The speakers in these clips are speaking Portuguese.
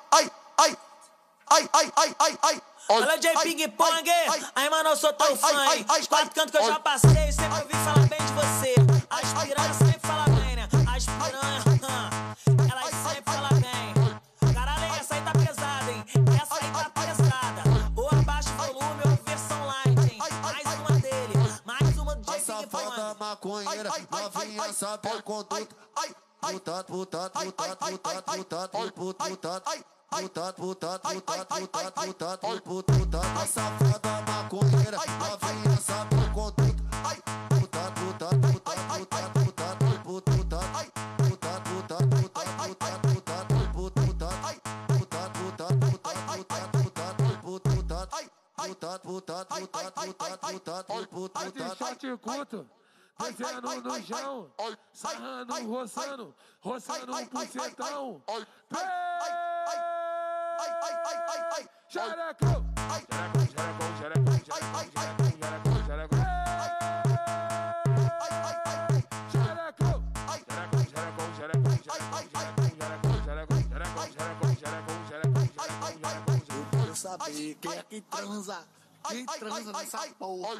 Olha J Ping Pong, aí mano, eu sou teu fã. Os 4 cantos que eu já passei, sempre ouvi falar bem de você. As piranhas sempre falam bem, né? As piranhas, elas sempre falam bem. Caralho, essa aí tá pesada, hein? Essa aí tá pesada. Ou abaixa o volume ou versão light, hein? Mais uma dele, mais uma do J Ping Pong. Safada maconheira, novinha sabe o conduto. A safada maconheira, novinha sabe o conduto. Shot curto, descendo no chão, sarrando, roçando um pucetão. Xerecão, eu quero saber quem é que transa nessa porra.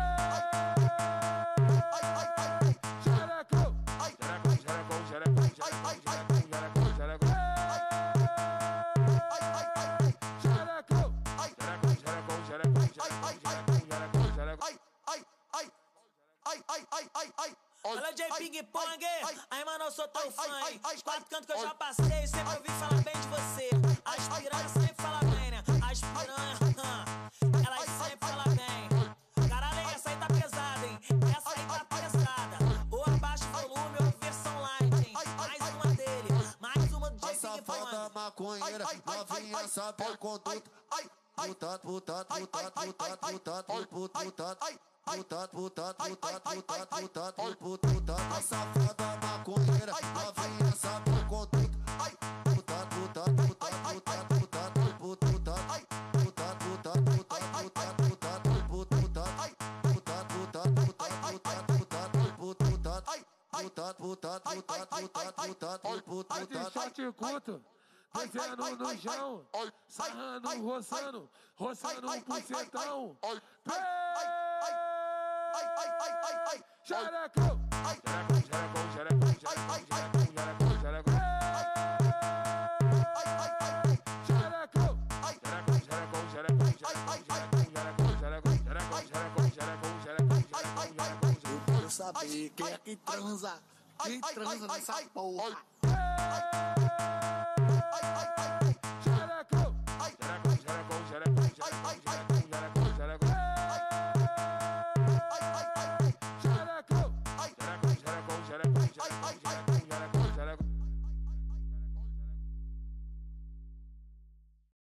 Olha J Ping Pong, aí mano, eu sou teu fã. Os 4 cantos que eu já passei, sempre ouvi falar bem de você. As piranhas sempre falam bem, né? As piranhas, elas sempre falam bem. Caralho, essa aí tá pesada, hein? Essa aí tá pesada. Ou abaixa o volume ou versão light, hein? Mais uma dele, mais uma do J Ping Pong. Safada maconheira, novinha sabe o conduto. A safada maconheira, novinha sabe o conduto. shot curto, descendo no chão, sarrando, roçando um pucetão. Xerecão, Eu quero saber quem é que transa nessa porra.